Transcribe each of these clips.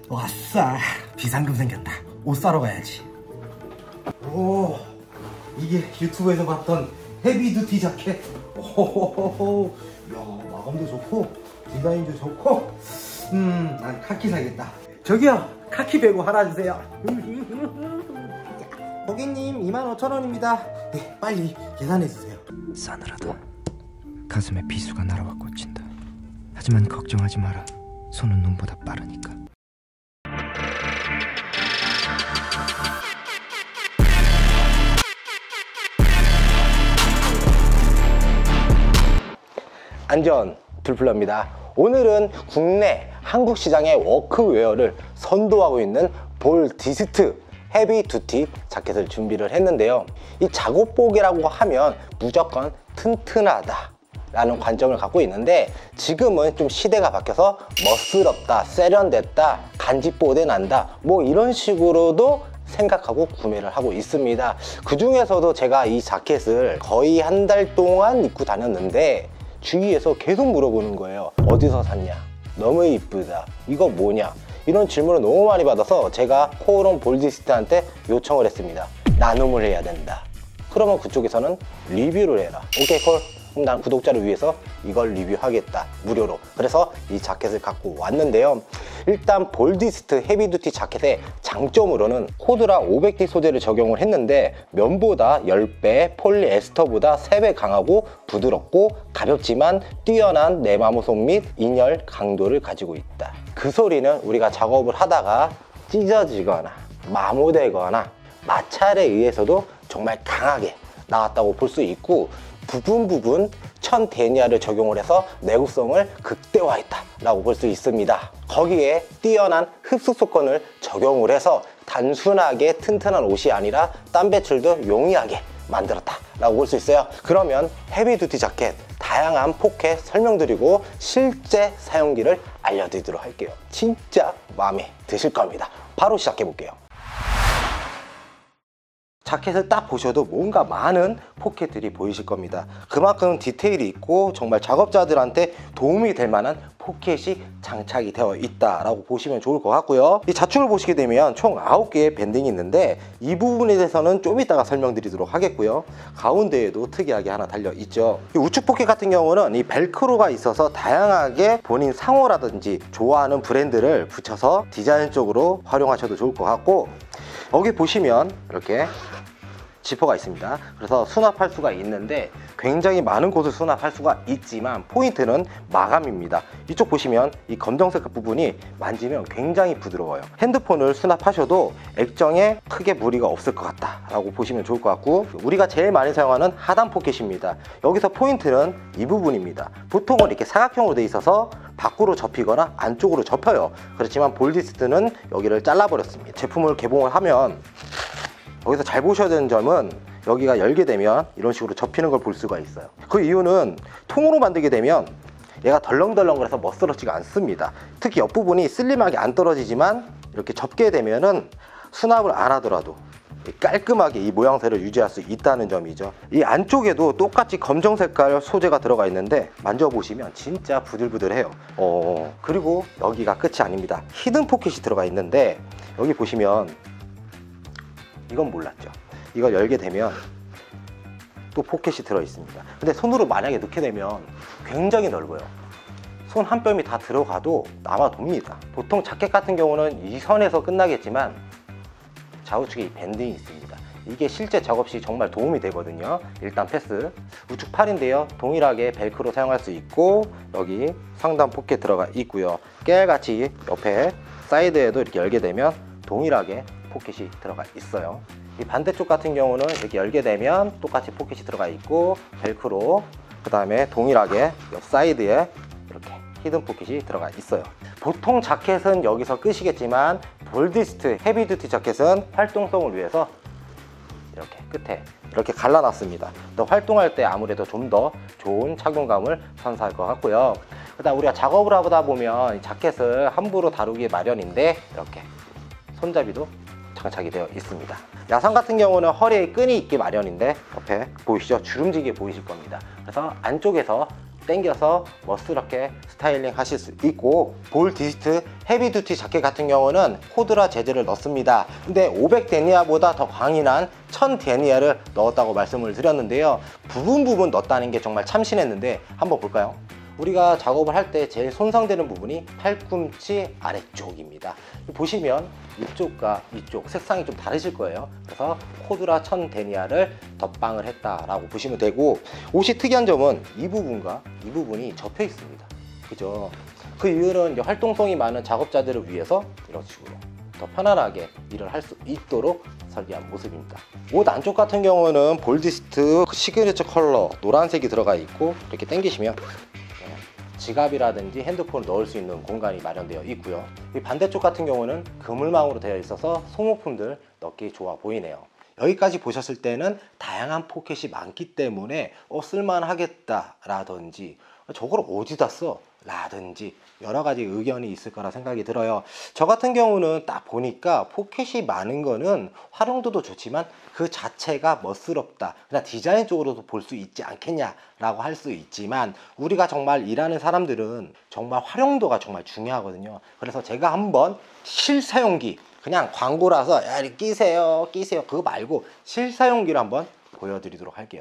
왔싸, 비상금 생겼다. 옷 사러 가야지. 오, 이게 유튜브에서 봤던 헤비두티 자켓. 오호호호. 야, 마감도 좋고 디자인도 좋고. 난 카키 사겠다. 저기요, 카키 배구 하나 주세요. 고객님 25,000원입니다. 네, 빨리 계산해 주세요. 싸늘하다. 가슴에 비수가 날아와 꽂힌다. 하지만 걱정하지 마라. 손은 눈보다 빠르니까. 안전 둘플러입니다. 오늘은 국내 한국 시장의 워크웨어를 선도하고 있는 볼디스트 헤비두티 자켓을 준비를 했는데요. 이 작업복이라고 하면 무조건 튼튼하다 라는 관점을 갖고 있는데, 지금은 좀 시대가 바뀌어서 멋스럽다, 세련됐다, 간지뽀대 난다, 뭐 이런 식으로도 생각하고 구매를 하고 있습니다. 그 중에서도 제가 이 자켓을 거의 한 달 동안 입고 다녔는데 주위에서 계속 물어보는 거예요. 어디서 샀냐? 너무 이쁘다. 이거 뭐냐? 이런 질문을 너무 많이 받아서 제가 코오롱 볼디스트한테 요청을 했습니다. 나눔을 해야 된다. 그러면 그쪽에서는 리뷰를 해라. 오케이 콜. 그럼 난 구독자를 위해서 이걸 리뷰하겠다, 무료로. 그래서 이 자켓을 갖고 왔는데요. 일단 볼디스트 헤비두티 자켓의 장점으로는 코드라 500D 소재를 적용을 했는데 면보다 10배, 폴리에스터보다 3배 강하고 부드럽고 가볍지만 뛰어난 내마모속 및 인열 강도를 가지고 있다. 그 소리는 우리가 작업을 하다가 찢어지거나 마모되거나 마찰에 의해서도 정말 강하게 나왔다고 볼 수 있고, 부분 천데니아를 적용을 해서 내구성을 극대화했다 라고 볼 수 있습니다. 거기에 뛰어난 흡수속건을 적용을 해서 단순하게 튼튼한 옷이 아니라 땀 배출도 용이하게 만들었다 라고 볼 수 있어요. 그러면 헤비두티 자켓 다양한 포켓 설명드리고 실제 사용기를 알려드리도록 할게요. 진짜 마음에 드실 겁니다. 바로 시작해 볼게요. 자켓을 딱 보셔도 뭔가 많은 포켓들이 보이실 겁니다. 그만큼 디테일이 있고 정말 작업자들한테 도움이 될 만한 포켓이 장착이 되어 있다라고 보시면 좋을 것 같고요. 이 자축을 보시게 되면 총 9개의 밴딩이 있는데 이 부분에 대해서는 좀 이따가 설명드리도록 하겠고요. 가운데에도 특이하게 하나 달려 있죠. 이 우측 포켓 같은 경우는 이 벨크로가 있어서 다양하게 본인 상호라든지 좋아하는 브랜드를 붙여서 디자인적으로 활용하셔도 좋을 것 같고, 여기 보시면 이렇게 지퍼가 있습니다. 그래서 수납할 수가 있는데 굉장히 많은 곳을 수납할 수가 있지만 포인트는 마감입니다. 이쪽 보시면 이 검정색 부분이 만지면 굉장히 부드러워요. 핸드폰을 수납하셔도 액정에 크게 무리가 없을 것 같다 라고 보시면 좋을 것 같고, 우리가 제일 많이 사용하는 하단 포켓입니다. 여기서 포인트는 이 부분입니다. 보통은 이렇게 사각형으로 되어 있어서 밖으로 접히거나 안쪽으로 접혀요. 그렇지만 볼디스트는 여기를 잘라버렸습니다. 제품을 개봉을 하면 여기서 잘 보셔야 되는 점은 여기가 열게 되면 이런 식으로 접히는 걸 볼 수가 있어요. 그 이유는 통으로 만들게 되면 얘가 덜렁덜렁거려서 멋스럽지가 않습니다. 특히 옆부분이 슬림하게 안 떨어지지만 이렇게 접게 되면은 수납을 안 하더라도 깔끔하게 이 모양새를 유지할 수 있다는 점이죠. 이 안쪽에도 똑같이 검정 색깔 소재가 들어가 있는데 만져보시면 진짜 부들부들해요. 그리고 여기가 끝이 아닙니다. 히든 포켓이 들어가 있는데 여기 보시면 이건 몰랐죠. 이걸 열게 되면 또 포켓이 들어 있습니다. 근데 손으로 만약에 넣게 되면 굉장히 넓어요. 손 한 뼘이 다 들어가도 남아 돕니다. 보통 자켓 같은 경우는 이 선에서 끝나겠지만 좌우측에 이 밴딩이 있습니다. 이게 실제 작업 시 정말 도움이 되거든요. 일단 패스. 우측 팔인데요, 동일하게 벨크로 사용할 수 있고 여기 상단 포켓 들어가 있고요. 깨알같이 옆에 사이드에도 이렇게 열게 되면 동일하게 포켓이 들어가 있어요. 이 반대쪽 같은 경우는 이렇게 열게 되면 똑같이 포켓이 들어가 있고 벨크로, 그 다음에 동일하게 옆 사이드에 이렇게 히든 포켓이 들어가 있어요. 보통 자켓은 여기서 끝이겠지만 볼디스트 헤비두티 자켓은 활동성을 위해서 이렇게 끝에 이렇게 갈라놨습니다. 또 활동할 때 아무래도 좀 더 좋은 착용감을 선사할 것 같고요. 그다음 우리가 작업을 하다 보면 이 자켓을 함부로 다루기 마련인데 이렇게 손잡이도 장착이 되어 있습니다. 야상 같은 경우는 허리에 끈이 있기 마련인데 옆에 보이시죠? 주름지게 보이실 겁니다. 그래서 안쪽에서 당겨서 멋스럽게 스타일링 하실 수 있고, 볼 디스트 헤비 듀티 자켓 같은 경우는 코드라 재질을 넣습니다. 근데 500 데니아보다 더 강인한 1000 데니아를 넣었다고 말씀을 드렸는데요. 부분 넣었다는 게 정말 참신했는데 한번 볼까요? 우리가 작업을 할 때 제일 손상되는 부분이 팔꿈치 아래쪽입니다. 보시면 이쪽과 이쪽 색상이 좀 다르실 거예요. 그래서 코드라 1000 데니아를 덧방을 했다라고 보시면 되고, 옷이 특이한 점은 이 부분과 이 부분이 접혀 있습니다. 그죠? 그 이유는 이제 활동성이 많은 작업자들을 위해서 이런 식으로 더 편안하게 일을 할 수 있도록 설계한 모습입니다. 옷 안쪽 같은 경우는 볼디스트 시그니처 컬러 노란색이 들어가 있고, 이렇게 당기시면 지갑이라든지 핸드폰을 넣을 수 있는 공간이 마련되어 있고요. 이 반대쪽 같은 경우는 그물망으로 되어 있어서 소모품들 넣기 좋아 보이네요. 여기까지 보셨을 때는 다양한 포켓이 많기 때문에 쓸만하겠다 라든지 저걸 어디다 써? 라든지 여러 가지 의견이 있을 거라 생각이 들어요. 저 같은 경우는 딱 보니까 포켓이 많은 거는 활용도도 좋지만 그 자체가 멋스럽다, 그냥 디자인 쪽으로도 볼 수 있지 않겠냐 라고 할 수 있지만, 우리가 정말 일하는 사람들은 정말 활용도가 정말 중요하거든요. 그래서 제가 한번 실사용기, 그냥 광고라서 야 이렇게 끼세요 그거 말고 실사용기를 한번 보여드리도록 할게요.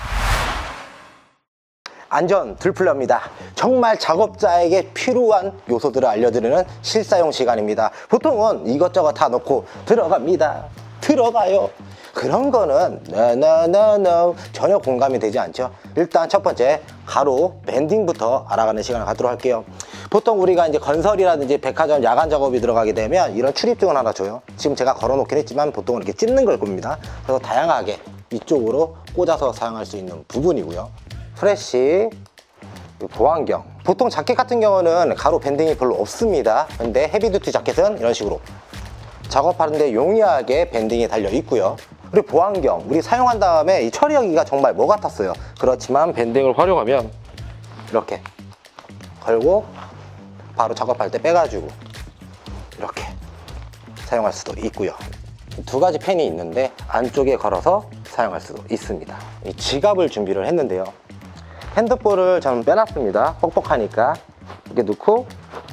안전 들풀렵니다. 정말 작업자에게 필요한 요소들을 알려드리는 실사용 시간입니다. 보통은 이것저것 다 넣고 들어가요. 그런 거는 no 전혀 공감이 되지 않죠. 일단 첫 번째 가로 밴딩부터 알아가는 시간을 갖도록 할게요. 보통 우리가 이제 건설이라든지 백화점 야간 작업이 들어가게 되면 이런 출입증을 하나 줘요. 지금 제가 걸어 놓긴 했지만 보통은 이렇게 찝는 걸 겁니다. 그래서 다양하게 이쪽으로 꽂아서 사용할 수 있는 부분이고요. 프레쉬, 보안경. 보통 자켓 같은 경우는 가로 밴딩이 별로 없습니다. 근데 헤비듀티 자켓은 이런 식으로 작업하는데 용이하게 밴딩이 달려 있고요. 그리고 보안경, 우리 사용한 다음에 이 처리하기가 정말 뭐 같았어요. 그렇지만 밴딩을 활용하면 이렇게 걸고 바로 작업할 때 빼가지고 이렇게 사용할 수도 있고요. 두 가지 펜이 있는데 안쪽에 걸어서 사용할 수도 있습니다. 이 지갑을 준비를 했는데요. 핸드폰을 저는 빼놨습니다. 뻑뻑하니까 이렇게 넣고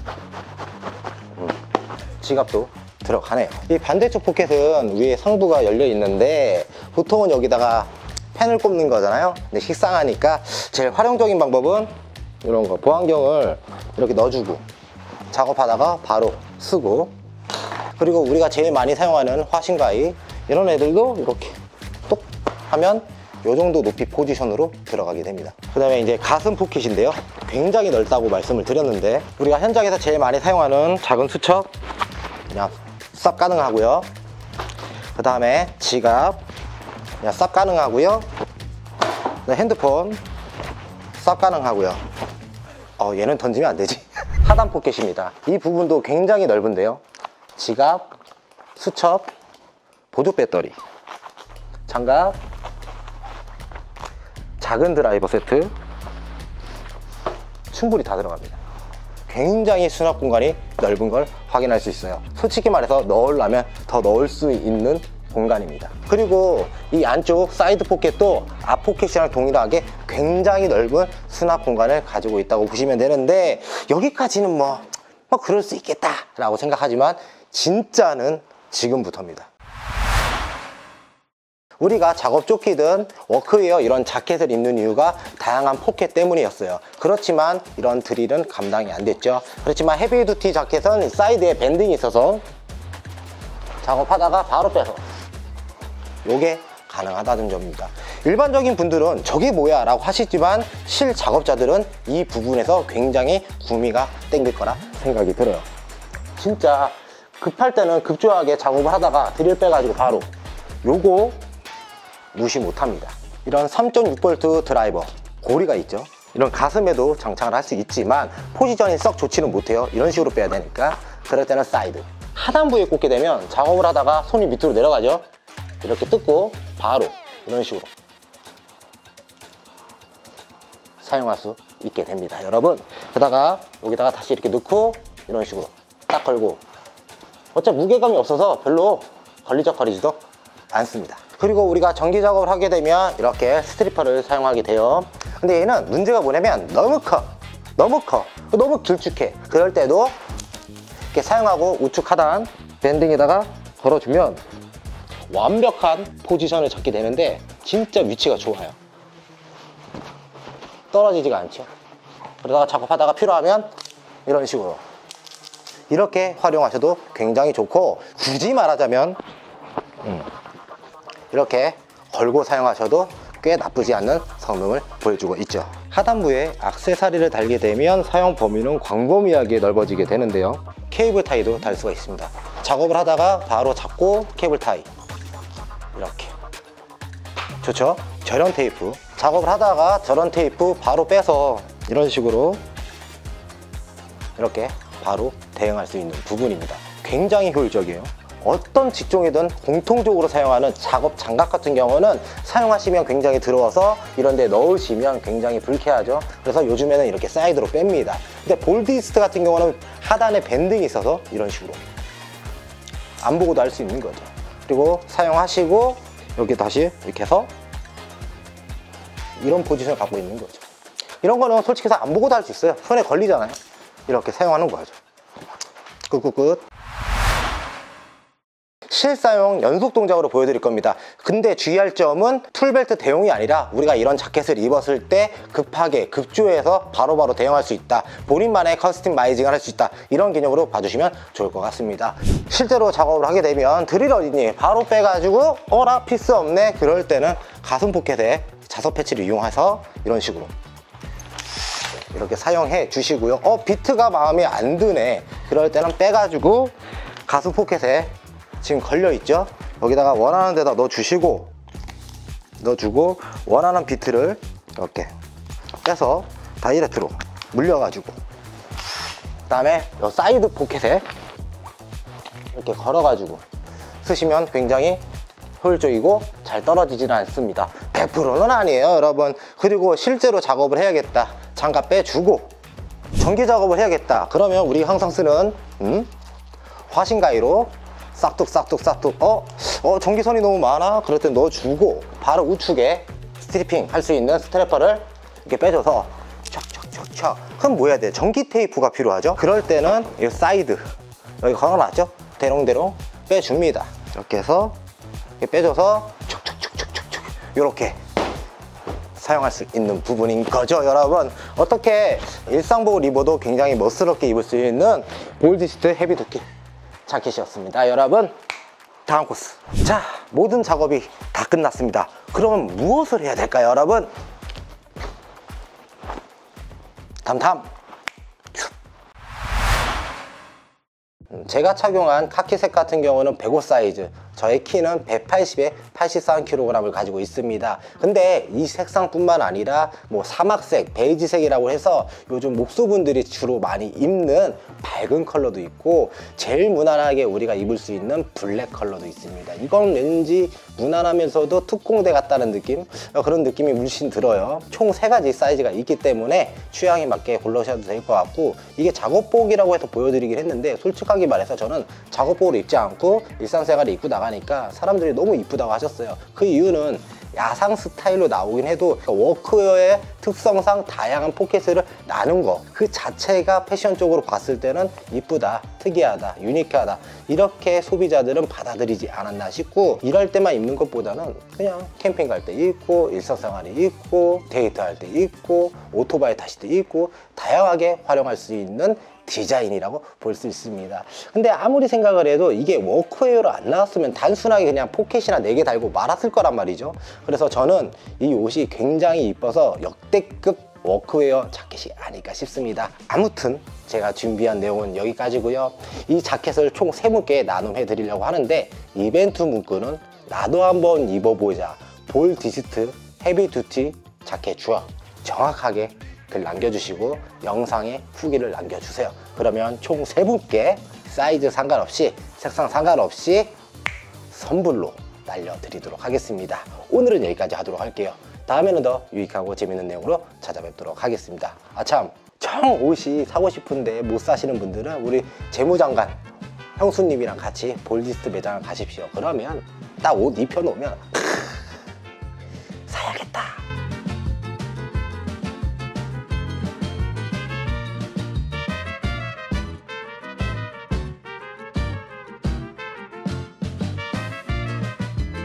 지갑도 들어가네요. 이 반대쪽 포켓은 위에 상부가 열려 있는데 보통은 여기다가 펜을 꼽는 거잖아요. 근데 식상하니까 제일 활용적인 방법은 이런 거, 보안경을 이렇게 넣어주고 작업하다가 바로 쓰고, 그리고 우리가 제일 많이 사용하는 화신가위 이런 애들도 이렇게 똑 하면 이 정도 높이 포지션으로 들어가게 됩니다. 그 다음에 이제 가슴 포켓인데요. 굉장히 넓다고 말씀을 드렸는데 우리가 현장에서 제일 많이 사용하는 작은 수첩 그냥 쌉 가능하고요. 그 다음에 지갑 그냥 쌉 가능하고요. 핸드폰 쌉 가능하고요. 얘는 던지면 안 되지. 하단 포켓입니다. 이 부분도 굉장히 넓은데요. 지갑, 수첩, 보조 배터리, 장갑, 작은 드라이버 세트 충분히 다 들어갑니다. 굉장히 수납 공간이 넓은 걸 확인할 수 있어요. 솔직히 말해서 넣으려면 더 넣을 수 있는 공간입니다. 그리고 이 안쪽 사이드 포켓도 앞 포켓이랑 동일하게 굉장히 넓은 수납 공간을 가지고 있다고 보시면 되는데, 여기까지는 뭐 그럴 수 있겠다 라고 생각하지만 진짜는 지금부터입니다. 우리가 작업 조끼든 워크웨어 이런 자켓을 입는 이유가 다양한 포켓 때문이었어요. 그렇지만 이런 드릴은 감당이 안 됐죠. 그렇지만 헤비듀티 자켓은 사이드에 밴딩이 있어서 작업하다가 바로 빼서 요게 가능하다는 점입니다. 일반적인 분들은 저게 뭐야 라고 하시지만 실 작업자들은 이 부분에서 굉장히 구미가 땡길 거라 생각이 들어요. 진짜 급할 때는 급조하게 작업을 하다가 드릴 빼가지고 바로 요거 무시 못합니다. 이런 3.6V 드라이버 고리가 있죠. 이런 가슴에도 장착을 할 수 있지만 포지션이 썩 좋지는 못해요. 이런 식으로 빼야 되니까 그럴 때는 사이드 하단부에 꽂게 되면 작업을 하다가 손이 밑으로 내려가죠. 이렇게 뜯고 바로 이런 식으로 사용할 수 있게 됩니다, 여러분. 그러다가 여기다가 다시 이렇게 넣고 이런 식으로 딱 걸고, 어차피 무게감이 없어서 별로 걸리적거리지도 않습니다. 그리고 우리가 전기 작업을 하게 되면 이렇게 스트리퍼를 사용하게 돼요. 근데 얘는 문제가 뭐냐면 너무 너무 길쭉해. 그럴 때도 이렇게 사용하고 우측 하단 밴딩에다가 걸어주면 완벽한 포지션을 잡게 되는데 진짜 위치가 좋아요. 떨어지지가 않죠. 그러다가 작업하다가 필요하면 이런 식으로 이렇게 활용하셔도 굉장히 좋고, 굳이 말하자면 이렇게 걸고 사용하셔도 꽤 나쁘지 않는 성능을 보여주고 있죠. 하단부에 액세서리를 달게 되면 사용 범위는 광범위하게 넓어지게 되는데요. 케이블 타이도 달 수가 있습니다. 작업을 하다가 바로 잡고 케이블 타이 이렇게 좋죠. 절연 테이프, 작업을 하다가 절연 테이프 바로 빼서 이런 식으로 이렇게 바로 대응할 수 있는 부분입니다. 굉장히 효율적이에요. 어떤 직종이든 공통적으로 사용하는 작업 장갑 같은 경우는 사용하시면 굉장히 들어와서 이런 데 넣으시면 굉장히 불쾌하죠. 그래서 요즘에는 이렇게 사이드로 뺍니다. 근데 볼디스트 같은 경우는 하단에 밴딩이 있어서 이런 식으로 안 보고도 할 수 있는 거죠. 그리고 사용하시고 여기 다시 이렇게 해서 이런 포지션을 갖고 있는 거죠. 이런 거는 솔직히 해서 안 보고도 할 수 있어요. 손에 걸리잖아요. 이렇게 사용하는 거죠. 끝. 실사용 연속 동작으로 보여드릴 겁니다. 근데 주의할 점은 툴벨트 대용이 아니라 우리가 이런 자켓을 입었을 때 급하게 급조해서 바로바로 대응할 수 있다, 본인만의 커스터마이징을 할 수 있다, 이런 개념으로 봐주시면 좋을 것 같습니다. 실제로 작업을 하게 되면 드릴 어디니 바로 빼가지고 어라 피스 없네, 그럴 때는 가슴 포켓에 자석 패치를 이용해서 이런 식으로 이렇게 사용해 주시고요. 비트가 마음에 안 드네, 그럴 때는 빼가지고 가슴 포켓에 지금 걸려있죠? 여기다가 원하는 데다 넣어주고 원하는 비트를 이렇게 빼서 다이렉트로 물려가지고 그 다음에 이 사이드 포켓에 이렇게 걸어가지고 쓰시면 굉장히 효율적이고 잘 떨어지지는 않습니다. 100%는 아니에요, 여러분. 그리고 실제로 작업을 해야겠다, 장갑 빼주고 전기 작업을 해야겠다, 그러면 우리 항상 쓰는 화신 가위로 싹둑 전기선이 너무 많아, 그럴 때 넣어주고 바로 우측에 스트리핑 할 수 있는 스트래퍼를 이렇게 빼줘서 촥촥촥촥. 그럼 뭐 해야 돼? 전기 테이프가 필요하죠. 그럴 때는 이 사이드 여기 걸어놨죠, 대롱대롱 빼줍니다. 이렇게 해서 이렇게 빼줘서 촉촉촉촉촉촉 이렇게 사용할 수 있는 부분인 거죠, 여러분. 어떻게 일상복을 입어도 굉장히 멋스럽게 입을 수 있는 볼디스트 헤비두티 자켓이었습니다, 여러분. 다음 코스. 자, 모든 작업이 다 끝났습니다. 그러면 무엇을 해야 될까요, 여러분? 담담. 제가 착용한 카키색 같은 경우는 105 사이즈, 저의 키는 180에 83kg을 가지고 있습니다. 근데 이 색상뿐만 아니라 뭐 사막색, 베이지색이라고 해서 요즘 목수분들이 주로 많이 입는 밝은 컬러도 있고, 제일 무난하게 우리가 입을 수 있는 블랙 컬러도 있습니다. 이건 왠지 무난하면서도 특공대 같다는 느낌? 그런 느낌이 물씬 들어요. 총 3가지 사이즈가 있기 때문에 취향에 맞게 골라셔도 될 것 같고, 이게 작업복이라고 해서 보여드리긴 했는데 솔직하게 말해서 저는 작업복을 입지 않고 일상생활에 입고 나가니까 사람들이 너무 이쁘다고 하셨어요. 그 이유는 야상 스타일로 나오긴 해도 워크웨어의 특성상 다양한 포켓을 나눈 거 그 자체가 패션 쪽으로 봤을 때는 이쁘다, 특이하다, 유니크하다, 이렇게 소비자들은 받아들이지 않았나 싶고, 이럴 때만 입는 것보다는 그냥 캠핑 갈 때 입고, 일상생활에 입고, 데이트할 때 입고, 오토바이 타실 때 입고, 다양하게 활용할 수 있는 디자인이라고 볼 수 있습니다. 근데 아무리 생각을 해도 이게 워크웨어로 안 나왔으면 단순하게 그냥 포켓이나 4개 달고 말았을 거란 말이죠. 그래서 저는 이 옷이 굉장히 이뻐서 역대급 워크웨어 자켓이 아닐까 싶습니다. 아무튼 제가 준비한 내용은 여기까지고요. 이 자켓을 총 3묶에 나눔해 드리려고 하는데, 이벤트 문구는 나도 한번 입어보자, 볼디스트 헤비두티 자켓 주어 정확하게 글 남겨주시고 영상에 후기를 남겨주세요. 그러면 총 3분께 사이즈 상관없이, 색상 상관없이 선물로 날려드리도록 하겠습니다. 오늘은 여기까지 하도록 할게요. 다음에는 더 유익하고 재밌는 내용으로 찾아뵙도록 하겠습니다. 아참, 청 옷이 사고 싶은데 못 사시는 분들은 우리 재무장관 형수님이랑 같이 볼디스트 매장을 가십시오. 그러면 딱 옷 입혀놓으면